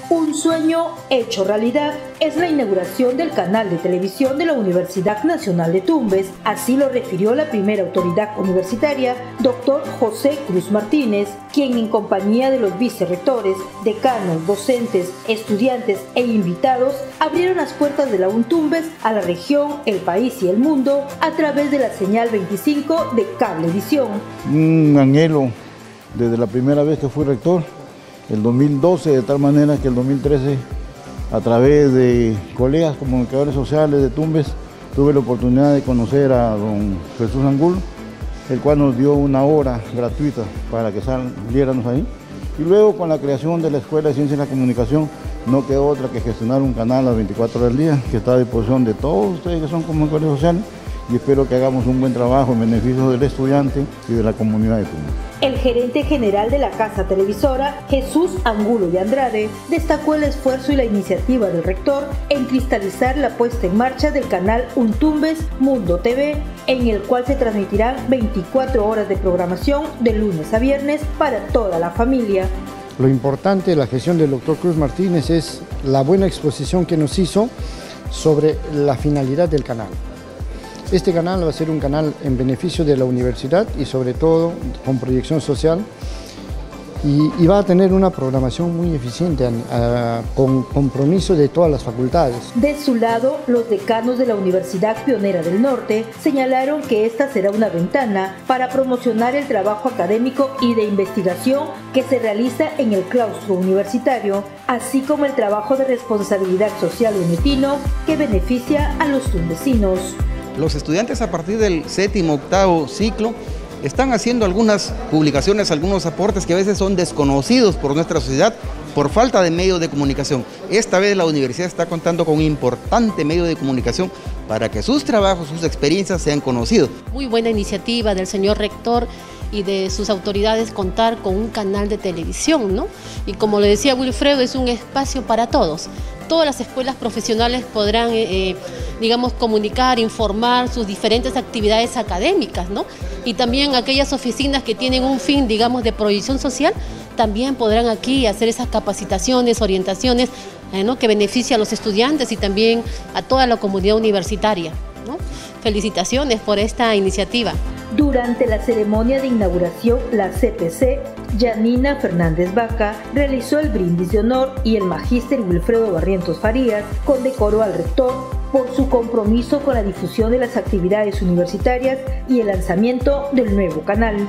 Un sueño hecho realidad es la inauguración del canal de televisión de la Universidad Nacional de Tumbes. Así lo refirió la primera autoridad universitaria, doctor José Cruz Martínez, quien en compañía de los vicerrectores, decanos, docentes, estudiantes e invitados abrieron las puertas de la UNTumbes a la región, el país y el mundo a través de la señal 25 de Cablevisión. Un anhelo desde la primera vez que fui rector, el 2012, de tal manera que el 2013, a través de colegas comunicadores sociales de Tumbes, tuve la oportunidad de conocer a don Jesús Angulo, el cual nos dio una hora gratuita para que saliéramos ahí. Y luego, con la creación de la Escuela de Ciencia y la Comunicación, no quedó otra que gestionar un canal a las 24 horas del día, que está a disposición de todos ustedes que son comunicadores sociales, y espero que hagamos un buen trabajo en beneficio del estudiante y de la comunidad de Tumbes. El gerente general de la casa televisora, Jesús Angulo de Andrade, destacó el esfuerzo y la iniciativa del rector en cristalizar la puesta en marcha del canal UNTumbes Mundo TV, en el cual se transmitirán 24 horas de programación de lunes a viernes para toda la familia. Lo importante de la gestión del doctor Cruz Martínez es la buena exposición que nos hizo sobre la finalidad del canal. Este canal va a ser un canal en beneficio de la universidad y sobre todo con proyección social y va a tener una programación muy eficiente con compromiso de todas las facultades. De su lado, los decanos de la Universidad Pionera del Norte señalaron que esta será una ventana para promocionar el trabajo académico y de investigación que se realiza en el claustro universitario, así como el trabajo de responsabilidad social unitino que beneficia a los tumbesinos. Los estudiantes a partir del séptimo, octavo ciclo están haciendo algunas publicaciones, algunos aportes que a veces son desconocidos por nuestra sociedad por falta de medios de comunicación. Esta vez la universidad está contando con un importante medio de comunicación para que sus trabajos, sus experiencias sean conocidos. Muy buena iniciativa del señor rector y de sus autoridades contar con un canal de televisión, ¿no? Y como le decía Wilfredo, es un espacio para todos. Todas las escuelas profesionales podrán, digamos, comunicar, informar sus diferentes actividades académicas, ¿no? Y también aquellas oficinas que tienen un fin, digamos, de proyección social, también podrán aquí hacer esas capacitaciones, orientaciones, ¿no? Que beneficia a los estudiantes y también a toda la comunidad universitaria, ¿no? Felicitaciones por esta iniciativa. Durante la ceremonia de inauguración, la CPC, Yanina Fernández Vaca, realizó el brindis de honor y el magíster Wilfredo Barrientos Farías condecoró al rector por su compromiso con la difusión de las actividades universitarias y el lanzamiento del nuevo canal.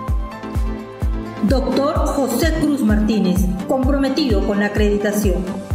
Doctor José Cruz Martínez, comprometido con la acreditación.